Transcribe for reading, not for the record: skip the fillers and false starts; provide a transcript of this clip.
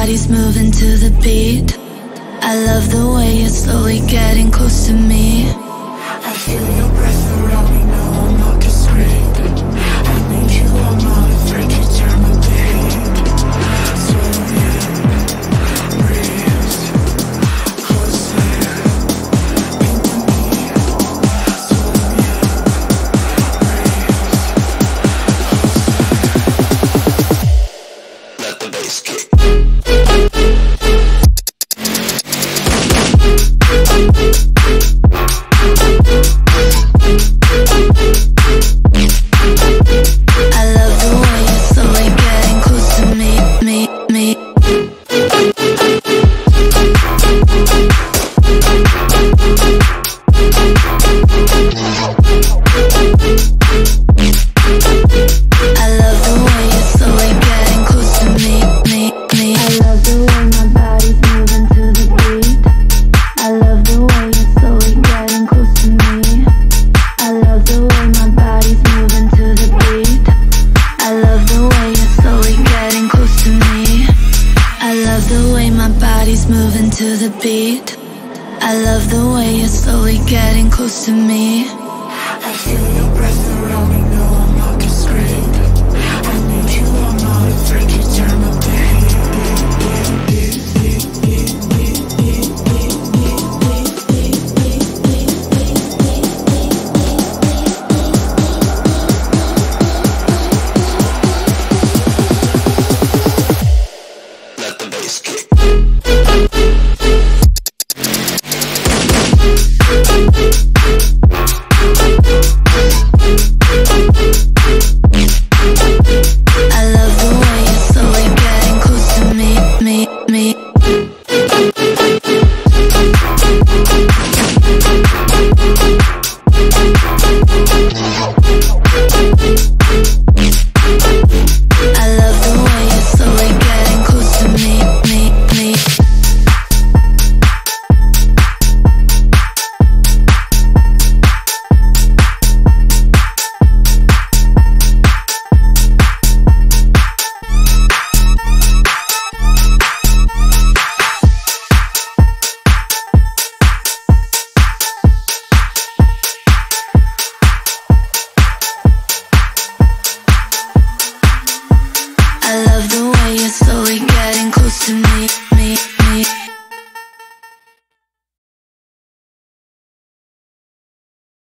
body's moving to the beat. I love the way you're slowly getting close to me. I feel your breath around me, no, I'm not discreet. I need you, I'm not afraid to turn my beat. Slowly breathe closer into me. Slowly breathe closer. Let the bass kick. Moving to the beat. I love the way you're slowly getting close to me. I feel your breath around me, no, I'm not discreet. I need you, I'm not afraid to turn my beat. Let the bass kick. I love the way you're slowly getting close to me.